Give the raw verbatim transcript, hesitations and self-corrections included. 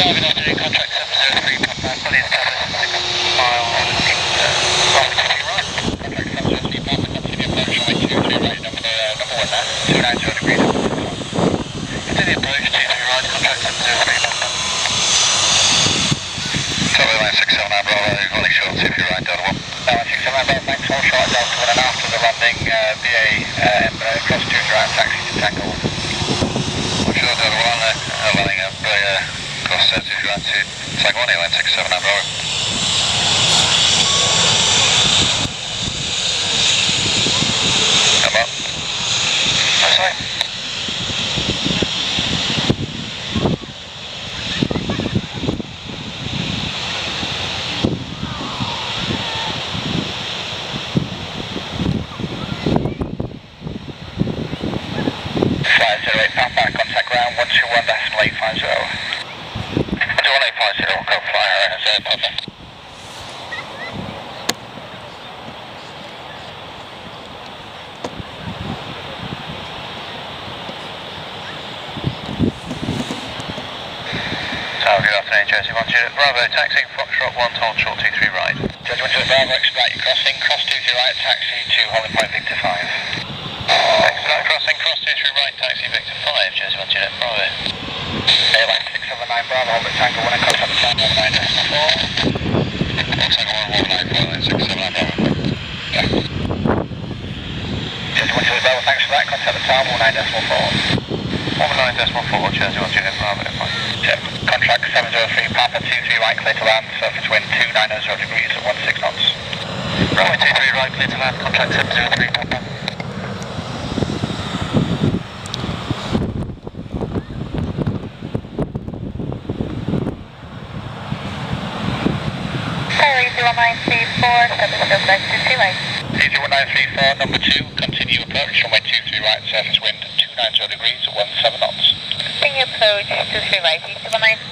Good afternoon, contract seven zero three, Papa, fully established, six miles, wrong to your right. Contract seven zero three, Papa, continue approach, runway two three right, number, uh, number one there, two nine zero degrees. Continue approach, two three right, contract seven zero three, Papa. Charlie line six seven nine, Bravo, running short, two three right, Delta one. No, one six seven nine, Bravo, thanks, all short, Delta one, and after the landing, uh, B A, uh, cross two three right, taxi to Tango one. All short, Delta one, uh, landing up, uh, cross two three right to Tango one, line six seven nine, Bravo. Come up. That's right. five zero eight, pound back, contact ground, one two one decimal eight five zero. one two one eight five zero, go fly her, is that perfect? So, good afternoon, Jersey one two, Bravo, taxiing Foxtrot one, hold short two three right. Jersey one two, Bravo, expect you crossing, cross two three right, taxi to Holland Point Victor five. Expect crossing, cross two three right, taxi Victor five, Jersey one two, Bravo. Airline six seven nine, Bravo, hold at Tango one and contact the Tango one nine decimal four. Tango one one nine four, six seven nine, Bravo. Yeah. Jersey one two, Bravo, thanks for that, contact the Tango one nine decimal four. one nine decimal four, Jersey one two, Bravo, fine. Check. Contract seven zero three, Papa two three right, clear to land, surface wind two nine zero degrees at one six knots. Runway two three right, clear to land, contract seven zero three, Papa. Airways zero nine three four, seven zero five two two right. zero nine three four, number two, continue approach, runway two three right, surface wind two nine zero degrees at one seven knots. Continue approach two three right, zero nine